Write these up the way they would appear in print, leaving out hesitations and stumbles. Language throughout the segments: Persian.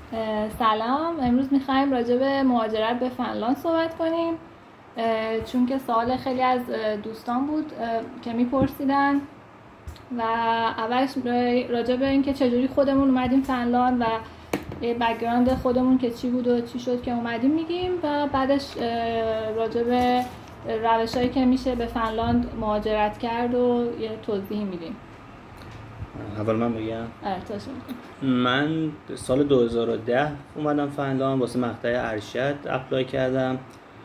سلام، امروز میخوایم راجع به مهاجرت به فنلاند صحبت کنیم، چون که سوال خیلی از دوستان بود که میپرسیدن و اولش راجع به این که چجوری خودمون اومدیم فنلاند و بک‌گراند خودمون که چی بود و چی شد که اومدیم میگیم و بعدش راجع به روش‌هایی که میشه به فنلاند مهاجرت کرد و یه توضیح میدیم. اول من بگم. آره، من سال 2010 اومدم فنلاند واسه مقطع ارشد اپلای کردم.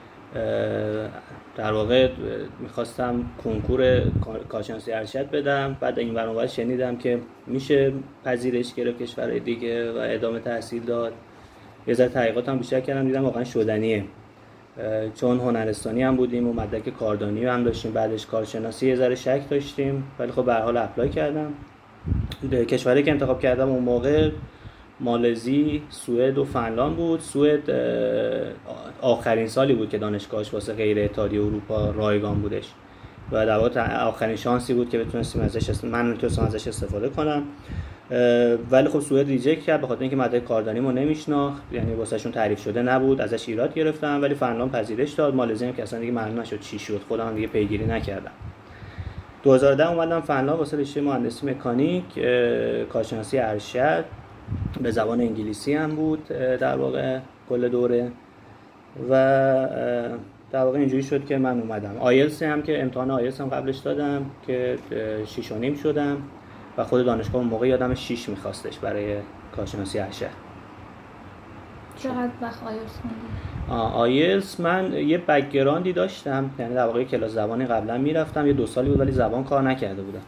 در واقع میخواستم کنکور کارشناسی ارشد بدم. بعد این برنامه شنیدم که میشه پذیرش گرفت کشورهای دیگه و ادامه تحصیل داد. یه ذره تحقیقاتم بیشتر کردم، دیدم واقعا شدنیه، چون هنرستانی هم بودیم و مدرک کاردانی هم داشتیم. بعدش کارشناسی یه ذره شک داشتیم، ولی خب به هر حال اپلای کردم. کشوری که انتخاب کردم اون موقع مالزی، سوئد و فنلاند بود. سوئد آخرین سالی بود که دانشگاهش واسه غیر اتحادیه اروپا رایگان بودش و در واقع آخرین شانسی بود که بتونستیم ازش استفاده کنم. ولی خب سوئد ریجکت کرد به خاطر اینکه مدرک کاردانیمو نمیشناخت، یعنی واسهشون تعریف شده نبود. ازش ایراد گرفتم، ولی فنلاند پذیرش داد. مالزی هم که اصلا دیگه معلوم نشد چی شد، خودم هم دیگه پیگیری نکردم. 2010 اومدم فنلاند واسه رشته مهندسی مکانیک، کارشناسی ارشد، به زبان انگلیسی هم بود در واقع کل دوره. و در واقع اینجوری شد که من اومدم. آیلتس هم که امتحان آیلتس هم قبلش دادم که 6.5 شدم و خود دانشگاه اون موقع یادم 6 میخواستش برای کارشناسی ارشد. چقدر وقت آیلتس موندی؟ آیلتس من یه بک‌گراندی داشتم، یعنی در واقع کلاس زبانی قبلا میرفتم، یه 2 سالی بود ولی زبان کار نکرده بودم.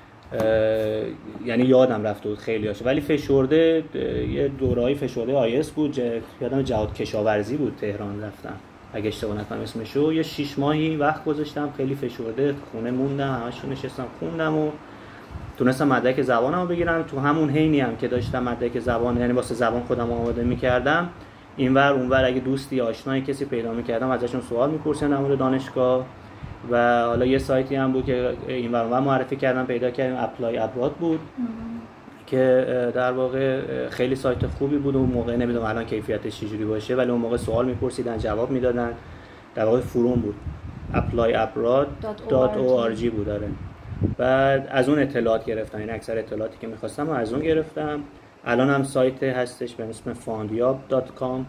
یعنی یادم رفته بود خیلی‌هاش، ولی فشرده یه دوره‌ای فشرده آیلتس بود. یادم جهاد کشاورزی بود تهران رفتم اگه اشتباه نکنم اسمشو. یه 6 ماهی وقت گذاشتم، خیلی فشرده خونه موندم، همشون نشستم خوندم و تونستم مدرک زبانمو بگیرم. تو همون حینی هم که داشتم مدرک زبان، یعنی واسه زبان خودم آماده می‌کردم، اینور اونور اگه دوستی آشنایی کسی پیدا می‌کردم ازشون سوال می‌پرسیدم در مورد دانشگاه. و حالا یه سایتی هم بود که اینور اونور معرفی کردم، پیدا کردیم، اپلای ابراد بود که در واقع خیلی سایت خوبی بود. اون موقع نمیدونم الان کیفیتش چجوری باشه، ولی اون موقع سوال می‌پرسیدن جواب میدادن. در واقع فروم بود، applyabroad.org بود. داره. بعد از اون اطلاعات گرفتم، این اکثر اطلاعاتی که می‌خواستم و از اون گرفتم. الان هم سایت هستش به اسم fundyab.com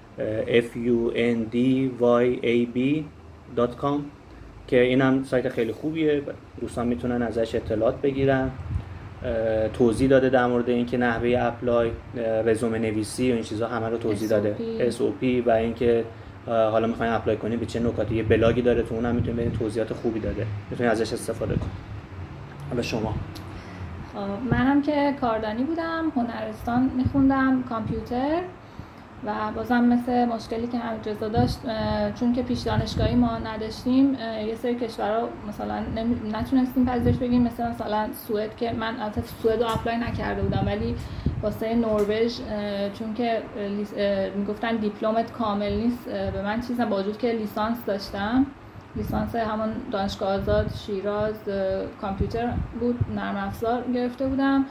fundyab.com که اینم سایت خیلی خوبیه، دوستان میتونن ازش اطلاعات بگیرن. توضیح داده در مورد اینکه نحوه اپلای، رزومه نویسی و این چیزا همه رو توضیح داده، SOP و اینکه حالا میخواین اپلای کنین به چه نکاتی. یه بلاگی داره، تو اونم میتونید برید توضیحات خوبی داده، میتونید ازش استفاده کنید. حالا شما؟ منم که کاردانی بودم، هنرستان میخوندم کامپیوتر و بازم مثل مشکلی که همین رضا داشت، چون که پیش دانشگاهی ما نداشتیم، یه سری کشورها مثلا نتونستیم پذیرش بگیریم، مثلا سوئد که من البته سوئد رو اپلای نکرده بودم، ولی واسه نروژ چون که میگفتن دیپلمت کامل نیست به من چیزا، با وجود که لیسانس داشتم، لیسانس همون دانشگاه آزاد شیراز کامپیوتر بود، نرم افزار گرفته بودم.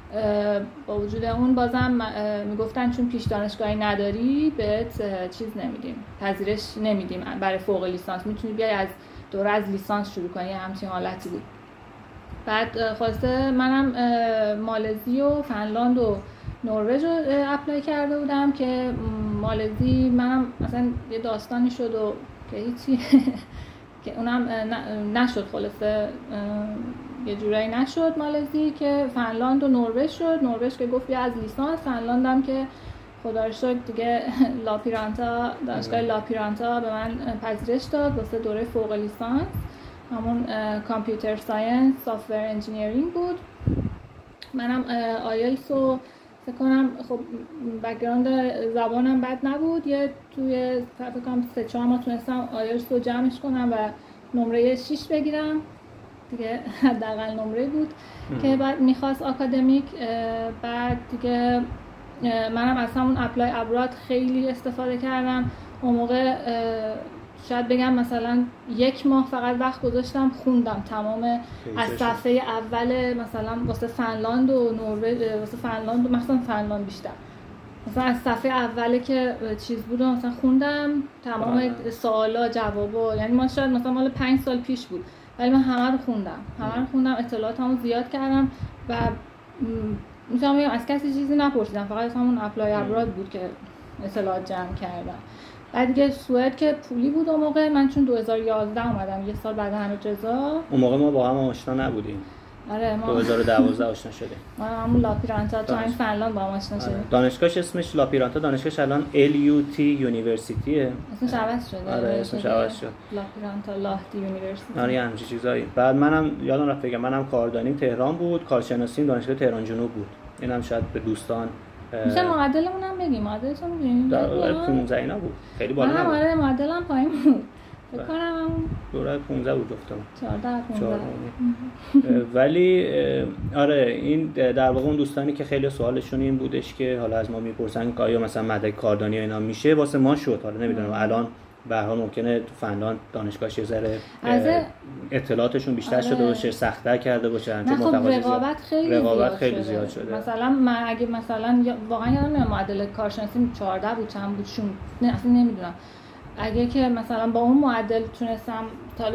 با وجود اون بازم میگفتن چون پیش دانشگاهی نداری بهت چیز نمیدیم، پذیرش نمیدیم برای فوق لیسانس، میتونی بیای از دوره از لیسانس شروع کنی، همچین حالتی بود. بعد خلاصه منم مالزی و فنلاند و نروژ رو اپلای کرده بودم که مالزی منم مثلا یه داستانی شد و که هیچی که اونم نشد، خلاصه یه جورایی نشد مالزی، که فنلاند و نروژ شد. نروژ که گفت بیا از لیسانس، فنلاند هم که خدا رو شکر دیگه لاپیرانتا، دانشگاه لاپیرانتا به من پذیرش داد واسه دوره فوق لیسانس، همون کامپیوتر ساینس سافتور انجینیرینگ بود. منم آیلتس رو فکر کنم، خب بک‌گراند زبانم بد نبود، یه توی فکر کنم 3-4 ماه تونستم آیلتس رو جمعش کنم و نمره 6 بگیرم دیگه، حداقل نمره بود که بعد میخواست آکادمیک. بعد دیگه منم از همون اپلای ابراد خیلی استفاده کردم. اون موقع شاید بگم مثلا 1 ماه فقط وقت گذاشتم خوندم تمام از صفحه اول، مثلا واسه فنلاند و نروژ، واسه فنلاند و مثلا فنلاند بیشتر، مثلا از صفحه اوله که چیز بود مثلا خوندم تمام سوالا جوابا، یعنی ما شاید مثلا مال 5 سال پیش بود ولی من همه رو خوندم، اطلاعاتمو زیاد کردم و میتونم بگم از کسی چیزی نپرسیدم، فقط از همون اپلای ابراد بود که اطلاعات جمع کردم. بعد دیگه سوئد که پولی بود اون موقع، من چون 2011 اومدم، یه سال بعد همه جزا، اون موقع ما با هم آشنا نبودیم. آره ما 2012 آشنا شدیم. ما همون لاپیرانتا تو این فنلاند با هم آشنا شدیم. دانشگاهش اسمش لاپیرانتا، دانشگاهش الان LUT یونیورسیتیه. اسمش عوض شده. آره اسمش عوض شد. لاپیرانتا لاهتی یونیورسیتی. آره همین چیزایی. بعد منم یادم رفت بگم منم کاردانیم تهران بود، کارشناسیم دانشگاه تهران جنوب بود. اینم شاید به دوستان میشه معدلمون هم بگیم، معدلتون میدونیم؟ در 15 اینا بود. خیلی بالا نبود. آره معدلم پایین بود. فکر کنم دوره 15 بود گفتم. 14 ولی آره این در واقع اون دوستانی که خیلی سوالشون این بودش که حالا از ما میپرسن که آیا مثلا مدرک کاردانی اینا میشه، واسه ما شد. حالا نمیدونم الان به هر حال ممکنه تو فنلاند دانشگاهش یه ذره اطلاعاتشون بیشتر شده باشه، سخت‌تر کرده باشن، چون رقابت خیلی زیاد شده. مثلا من اگه مثلا واقعا یادم نمیاد معدل کارشناسی 14 بود چند بود نه اصلا نمیدونم، اگه که مثلا با اون معدل تونستم سال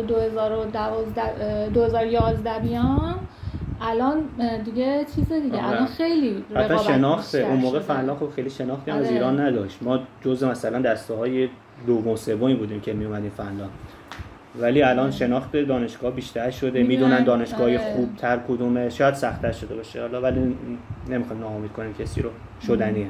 2011 بیام، الان دیگه چیز دیگه الان خیلی رقابت شناخت اون موقع فنلاند خب خیلی شناختی از ایران نداشت. ما جزء مثلا دسته‌های دوم سومی بودیم که می اومدیم فنلاند، ولی الان شناخت دانشگاه بیشتر شده، میدونن دانشگاه خوبتر کدومه، شاید سخت‌تر شده باشه حالا، ولی نمیخوایم ناامید کنیم کسی رو، شدنیه.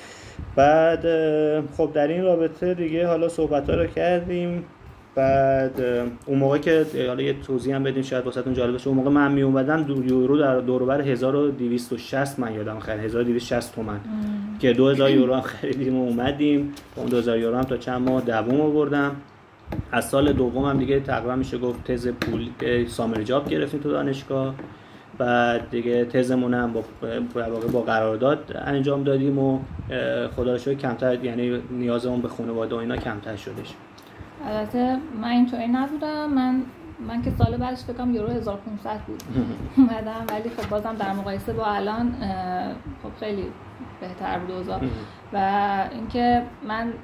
بعد خب در این رابطه دیگه حالا صحبت‌ها رو کردیم. بعد اون موقع که حالا یه توضیح هم بدیم شاید واسهتون جالب باشه، اون موقع من می اومدم یورو در دور و بر 1260 من یادم خرید 1260 تومان که 2000 یورو هم خریدیم و اومدیم. اون 2000 یورو هم تا چند ماه دوام آوردم. از سال دومم دیگه تقریبا میشه گفت تز پول سامر جاب گرفتیم تو دانشگاه. بعد دیگه تزمون هم با قرارداد انجام دادیم و خدا رو شکر کمتر، یعنی نیازمون به خانواده و اینا کمتر شدش. البته من اینطوری نبودم، من که سال بعدش فکر کنم یورو 1500 بود اومدم، ولی خب بازم در مقایسه با الان خب خیلی بهتر بود اوضاع. و اینکه من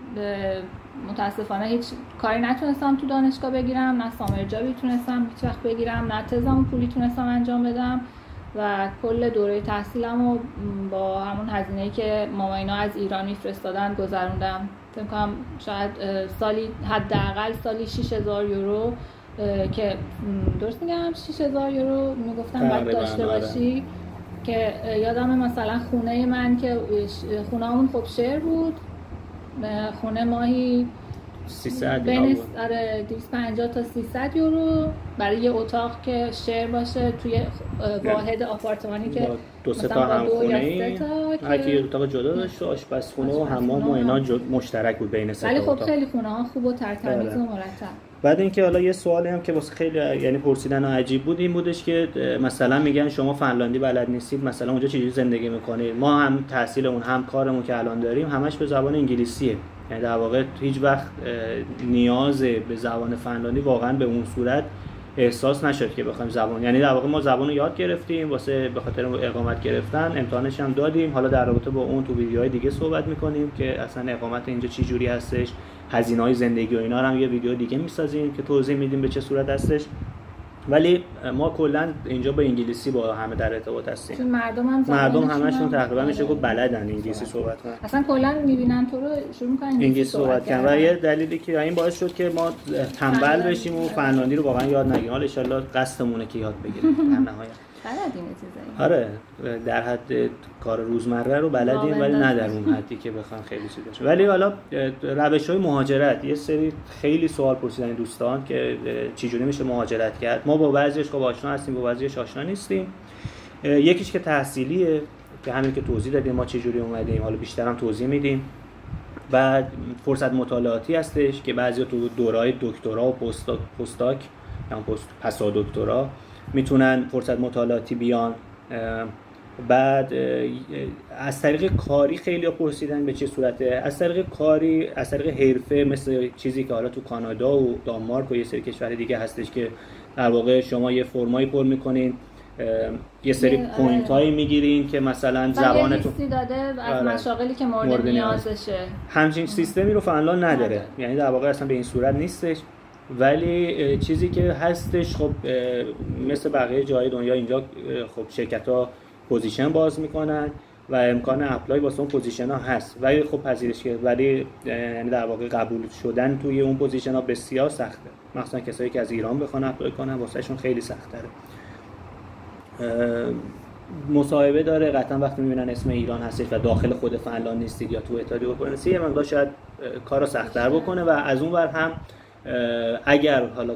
متاسفانه هیچ کاری نتونستم تو دانشگاه بگیرم، نه سامر جابی تونستم هیچ وقت بگیرم، نه تزمو پولی تونستم انجام بدم و کل دوره تحصیلمو با همون هزینه‌ای که ماما اینا از ایران میفرستادن گذروندم. فکر کنم شاید سالی حداقل سالی 6000 یورو که درست میگم 6000 یورو میگفتم باید داشته باشی. که یادم مثلا خونه من که خونه‌مون خب شیر بود، خونه ماهی 300 بین 250 تا 300 یورو برای یه اتاق که شیر باشه توی واحد آپارتمانی که دو سه تا همخونه‌ای، هر کی اتاق جدا داشت، آشپزخونه و حمام و اینا مشترک بود بین سه تا ولی اتاق. خب خیلی خونه‌ها خوب و ترتمیز و مرتب. بعد اینکه حالا یه سوالی هم که واسه خیلی یعنی پرسیدن عجیب بود این بودش که مثلا میگن شما فنلاندی بلد نیستید، مثلا اونجا چجوری زندگی میکنید؟ ما هم تحصیلمون هم کارمون که الان داریم همش به زبان انگلیسیه، یعنی در واقع هیچ وقت نیاز به زبان فنلاندی واقعا به اون صورت احساس نشد که بخوایم زبان، یعنی در واقع ما زبان رو یاد گرفتیم واسه به خاطر اقامت گرفتن، امتحانش هم دادیم. حالا در رابطه با اون تو ویدیوهای دیگه صحبت میکنیم که اصلا اقامت اینجا چه جوری هستش، هزینه‌های زندگی و اینا رو هم یه ویدیو دیگه میسازیم که توضیح میدیم به چه صورت هستش. ولی ما کلا اینجا با انگلیسی با همه در ارتباط هستیم، چون مردم همشون تقریبا میشه گفت بلدن انگلیسی صحبت کنن، اصلا کلا میبینن تو رو شروع میکنن انگلیسی صحبت کردن. و یه دلیلی که این باعث شد که ما تنبل بشیم و فنلاندی رو واقعا یاد نگیریم. حالا ان شاءالله قصدمونه که یاد بگیریم در نهایت. آره در حد کار روزمره رو بلدیم ولی نه در اون حدی که بخوام خیلی چیز باشه. ولی حالا روش‌های مهاجرت، یه سری خیلی سوال پرسیدن دوستان که چجوری میشه مهاجرت کرد. ما با بعضیش خب آشنا هستیم، با بعضیش آشنا نیستیم. یکیش که تحصیلیه که همین که توضیح دادیم ما چجوری اومدیم، حالا بیشتر هم توضیح میدیم. بعد فرصت مطالعاتی هستش که بعضیا تو دوره‌های دکترا و پستاک یا پسا دکترا میتونن فرصت مطالعاتی بیان. بعد از طریق کاری خیلی ها پرسیدن به چه صورته، از طریق کاری، از طریق حرفه، مثل چیزی که حالا تو کانادا و دانمارک و یه سری کشور دیگه هستش که در واقع شما یه فرمایی پر میکنین یه سری پوینت هایی میگیرین که مثلا زبانتون داده از مشاغلی که مورد نیازشه. همچین سیستمی رو فنلاند نداره، یعنی در واقع اصلا به این صورت نیستش. ولی چیزی که هستش خب مثل بقیه جای دنیا اینجا خب شرکت‌ها پوزیشن باز میکنن و امکان اپلای واسه اون پوزیشن ها هست، ولی خب پذیرش کرد، ولی یعنی در واقع قبول شدن توی اون پوزیشن ها بسیار سخته، مثلا کسایی که از ایران بخوان اپلای کنن واسه شون خیلی سخت تره. مصاحبه داره قطعا وقتی میبینن اسم ایران هستش و داخل خود فنلاند نیستید یا تو ایتالیا بکنید یه مقدار شاید کارو سخت‌تر بکنه. و از اون ور هم اگر حالا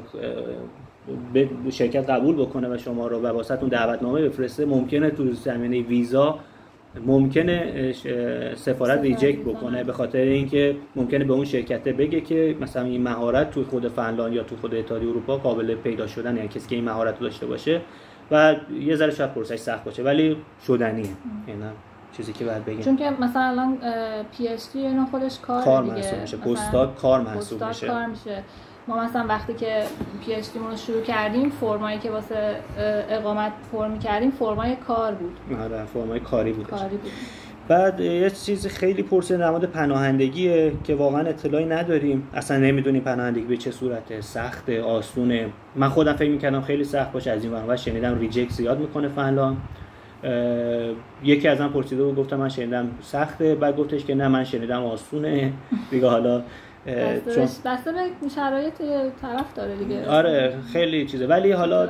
شرکت قبول بکنه و شما رو و واسهتون دعوتنامه بفرسته، ممکنه تو زمینه ویزا ممکنه سفارت ریجکت بکنه، به خاطر اینکه ممکنه به اون شرکت بگه که مثلا این مهارت تو خود فنلاند یا تو خود ایتالیا اروپا قابل پیدا شدن، یعنی کسی که این مهارت رو داشته باشه و یه ذره شاید پروسش سخت باشه ولی شدنیه. اینا چیزی که باید بگم، چون که مثلا الان پی اچ دی اینا خودش کار محسوب میشه، پستاک کار محسوب میشه. ما مثلا وقتی که پی اچ دی مون رو شروع کردیم فرمایی که واسه اقامت پر می‌کردیم فرمای کار بود. آره فرمای کاری بود. بعد یه چیز خیلی پرسیده در مورد پناهندگیه که واقعا اطلاعی نداریم، اصلا نمیدونیم پناهندگی به چه صورته، سخته، آسونه. من خودم فکر می‌کردم خیلی سخت باشه، از این ور شنیدم ریجکت زیاد میکنه فنلاند. یکی ازم پرسیده بود گفتم من شنیدم سخته، بعد گفتش که نه من شنیدم آسونه دیگه. حالا بسته به شرایط طرف داره دیگه. آره خیلی چیزه، ولی حالا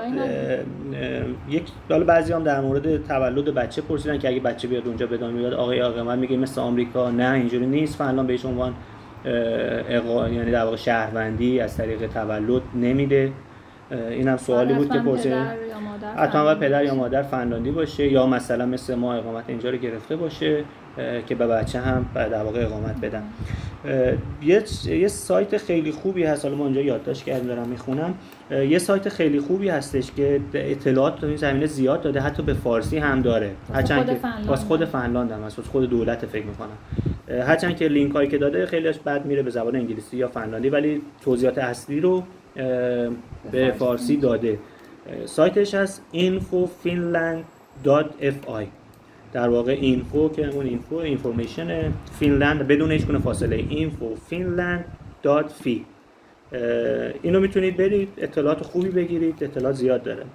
حالا بعضی هم در مورد تولد بچه پرسیدن که اگه بچه بیاد اونجا به دنیا بیاد آقا من میگه مثل آمریکا نه اینجوری نیست، فنلاند بهش عنوان یعنی در واقع شهروندی از طریق تولد نمیده. اینم سوالی بود که پرسیدن حتما پدر یا مادر فنلاندی باشه یا مثلا مثل ما اقامت اینجا رو گرفته باشه که به بچه هم در واقع اقامت بدن. یه سایت خیلی خوبی هست، حالا ما اونجا یادداشت کردم دارم میخونم، یه سایت خیلی خوبی هستش که اطلاعات تو این زمینه زیاد داده، حتی به فارسی هم داره، هرچند که واسه خود فنلاند هم واسه خود دولت فکر میکنم، هرچند که لینک هایی که داده خیلیش بعد میره به زبان انگلیسی یا فنلاندی، ولی توضیحات اصلی رو به فارسی داده. سایتش هست infofinland.fi، در واقع اینفو که همون اینفو اینفورمیشن فینلند بدون هیچ گونه فاصله، infofinland.fi. اینو میتونید برید اطلاعات خوبی بگیرید، اطلاعات زیاد داره.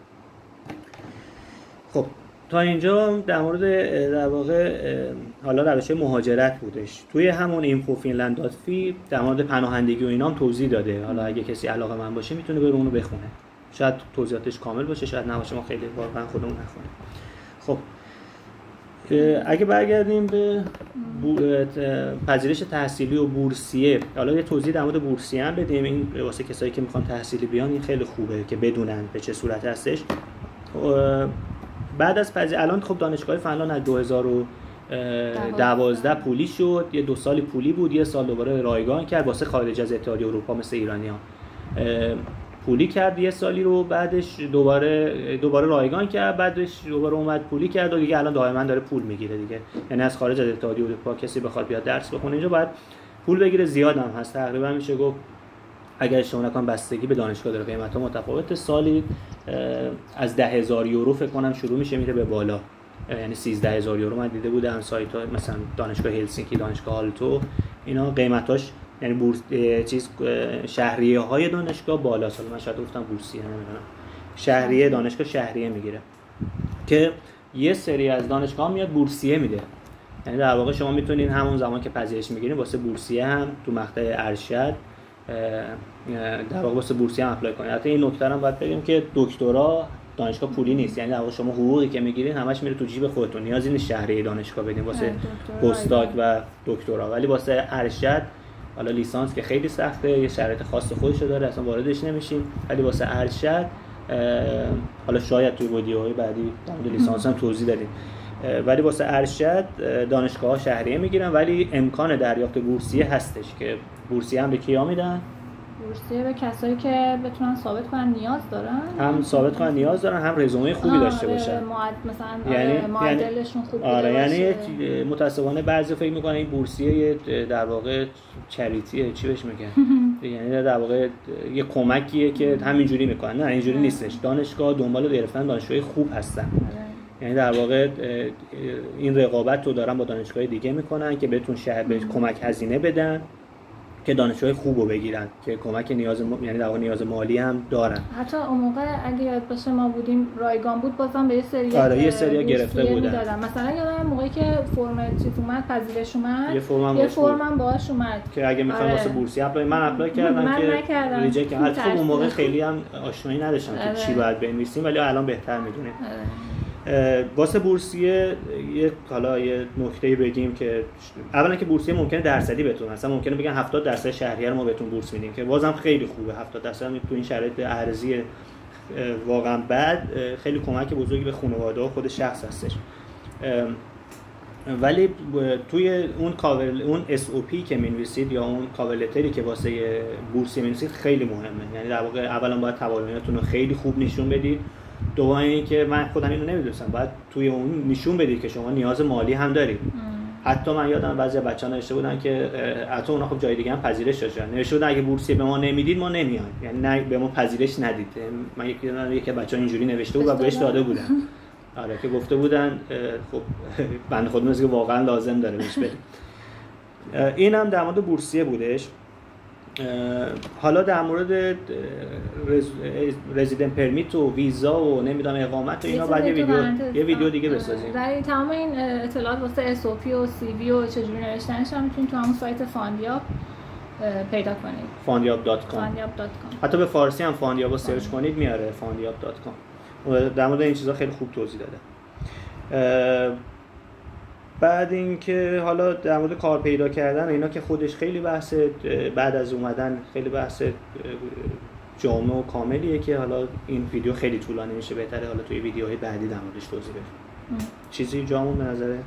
خب تا اینجا در مورد در واقع حالا روش مهاجرت بودش. توی همون infofinland.fi در مورد پناهندگی و اینا هم توضیح داده، حالا اگه کسی علاقه‌مند باشه میتونه بره اونو بخونه، شاید توضیحاتش کامل باشه شاید نباشه، ما خیلی واقعا خودمون نخونیم. خب اگه برگردیم به پذیرش تحصیلی و بورسیه، حالا یه توضیح در مورد بورسیه هم بدیم، این واسه کسایی که میخوان تحصیلی بیان این خیلی خوبه که بدونن به چه صورت هستش. بعد از الان خب دانشگاه فنلاند از 2012 پولی شد، یه 2 سالی پولی بود، یه سال دوباره رایگان کرد واسه خارج از اتحادیه اروپا مثل ایرانی‌ها. پولی کرد یه سالی رو، بعدش دوباره رایگان کرد، بعدش دوباره اومد پولی کرد و دیگه الان دائما داره پول میگیره دیگه. یعنی از خارج از اتحادیه اروپا کسی بخواد بیاد درس بخونه اینجا باید پول بگیره، زیاد هم هست، تقریبا میشه گفت اگر اشتباه نکنم بستگی به دانشگاه داره، قیمت‌ها متفاوته، سالی از 10,000 یورو فکر کنم شروع میشه میره به بالا، یعنی 13,000 یورو من دیده بودم سایت‌ها مثلا دانشگاه هلسینکی، دانشگاه آلتو، اینا قیمتاش یعنی بورس شهریه‌های دانشگاه بالا، سال من شاید گفتم بورسیه نمیدونم، شهریه دانشگاه شهریه میگیره که یه سری از دانشگاه میاد بورسیه میده، یعنی در واقع شما میتونین همون زمان که پذیرش میگیرین واسه بورسیه هم تو مقطع ارشد در واقع واسه بورسیه هم اپلای کنین. البته این نکته هم باید بگیم که دکترا دانشگاه پولی نیست، یعنی در واقع شما حقوقی که میگیرین همش میره تو جیب خودتون، نیازی نیست شهریه دانشگاه بدین واسه پستاک و دکترا، ولی واسه ارشد حالا لیسانس که خیلی سخته، یه شرایط خاص خودش داره اصلا واردش نمیشیم، ولی واسه ارشد حالا شاید توی ویدیوهای بعدی در مورد لیسانس هم توضیح بدیم، ولی واسه ارشد دانشگاه‌ها شهریه میگیرن، ولی امکان دریافت بورسیه هستش که بورسیه هم به کیا میدن؟ بورسیه به کسایی که بتونن ثابت کنن نیاز دارن، هم ثابت کنن نیاز دارن، هم رزومه خوبی داشته باشن، مثلا یعنی معدلشون خوب بوده باشه. یعنی متاسفانه بعضی فکر میکنن این بورسیه در واقع چریتیه، چی بهش میگن یعنی در واقع یه کمکیه که همینجوری میکنن. نه اینجوری نیستش. دانشگاه دنبال گرفتن دانشجوی خوب هستن. یعنی در واقع این رقابت رو دارن با دانشگاه دیگه میکنن که بهتون به کمک هزینه بدن که دانشجوی خوبو بگیرن که کمک یعنی در واقع نیاز مالی هم دارن. حتی اون موقع اگه یاد باشه ما بودیم رایگان بود بازم به یه سری گرفته بودن. مثلا یادم موقعی که فرم چیز اومد پذیرش اومد یه فرمم باهاش اومد که اگه میخوام واسه بورسی من اپلای کردم که ریجکت کرد. خب اون موقع خیلی هم آشنایی نداشتم که چی باید بنویسیم ولی الان بهتر میدونیم. واسه بورسیه یه نکته بگیم که اولا که بورسیه ممکنه درصدی بتون، مثلا ممکنه بگن 70% شهریه رو ما بهتون بورس میدیم که بازم خیلی خوبه. 70% تو این شرایط ارزی واقعا بد خیلی کمک بزرگی به خانواده و خود شخص هستش. ولی توی اون SOP که می‌نویسید یا اون کاور لتری که واسه بورسیه می‌نویسید خیلی مهمه. یعنی در واقع اولا باید توانایی‌هاتون رو خیلی خوب نشون بدید. دوم اینه که من خودم اینو نمی‌دونستم، باید توی اون نشون بدید که شما نیاز مالی هم دارید. حتی من یادم بعضی بچه‌ها نوشته بودن که حتی اونا خب جای دیگه هم پذیرش داشتن، نوشته بودن اگه بورسیه به ما نمیدید ما نمیایم، یعنی نه به ما پذیرش ندید. من یکی بچه‌ها اینجوری نوشته بود و بهش داده بودن. آره که گفته بودن خب بنده خودم که واقعا لازم داره بهش بدیم. اینم در مورد بورسیه بودش. حالا در مورد رزیدنت پرمیت و ویزا و نمیدونم اقامت و اینا بعد یه ویدیو دیگه بسازیم. در تمام این اطلاعات واسه SOP و CV و چجوری نوشتنش هم میتونید تو همون سایت فاندیاب پیدا کنید. فاندیاب.com. حتی به فارسی هم فاندیاب رو سرچ کنید میاره فاندیاب.com. در مورد این چیزا خیلی خوب توضیح داده. بعد اینکه حالا در مورد کار پیدا کردن اینا که خودش خیلی بحث بعد از اومدن خیلی بحث جامع و کاملیه که حالا این ویدیو خیلی طولانی میشه، بهتره حالا توی ویدیوهای بعدی در موردش توضیح بدیم. چیزی جامع به نظره؟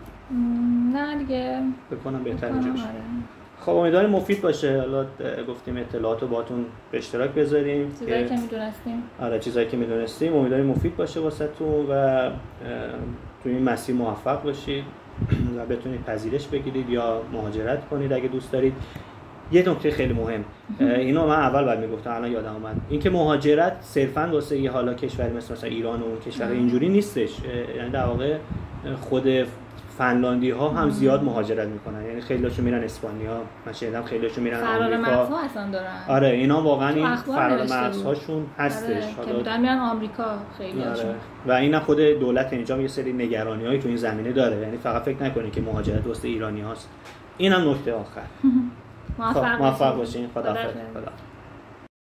نه دیگه بکنم بهتر اینجا بشه. خب امیدواریم مفید باشه. حالا گفتیم اطلاعاتو باهاتون به اشتراک بذاریم چیزایی که میدونستیم. آره چیزایی که میدونستیم امیدواریم مفید باشه واسهتون و توی این مسیر موفق باشید و بتونید پذیرش بگیرید یا مهاجرت کنید اگه دوست دارید. یه نکته خیلی مهم اینو من اول بعد میگفتم الان یادم اومد، اینکه مهاجرت صرفاً واسه یه حالا کشوری مثلا ایران و اون کشور اینجوری نیستش. یعنی در واقع خود فنلاندی ها هم زیاد مهاجرت میکنن، یعنی خیلی‌هاشون میرن اسپانیا، من شنیدم خیلی‌هاشون میرن آمریکا. فرار مرزها اصلا دارن. آره اینا واقعا این فرار مرزهاشون هستش. حالا که میرن آمریکا خیلی‌هاشون. آره. و اینا خود دولت اینجا یه سری نگرانی‌هایی تو این زمینه داره، یعنی فقط فکر نکنید که مهاجرت واسه ایرانی هاست. اینم نکته آخر. موفق باشین. خداحافظ.